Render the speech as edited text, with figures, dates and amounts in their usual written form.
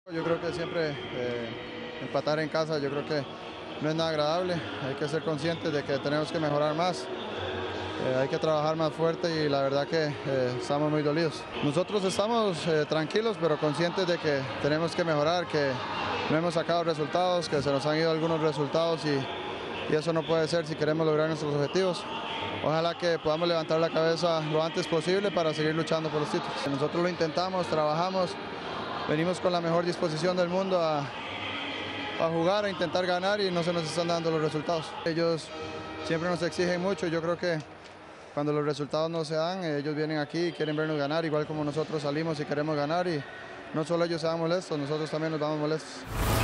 Yo creo que siempre empatar en casa, yo creo que no es nada agradable. Hay que ser conscientes de que tenemos que mejorar más. Hay que trabajar más fuerte y la verdad que estamos muy dolidos. Nosotros estamos tranquilos pero conscientes de que tenemos que mejorar, que no hemos sacado resultados, que se nos han ido algunos resultados y eso no puede ser si queremos lograr nuestros objetivos. Ojalá que podamos levantar la cabeza lo antes posible para seguir luchando por los títulos. Nosotros lo intentamos, trabajamos, venimos con la mejor disposición del mundo a jugar, a intentar ganar y no se nos están dando los resultados. Ellos siempre nos exigen mucho, yo creo que cuando los resultados no se dan, ellos vienen aquí y quieren vernos ganar, igual como nosotros salimos y queremos ganar y no solo ellos se van molestos, nosotros también nos vamos molestos.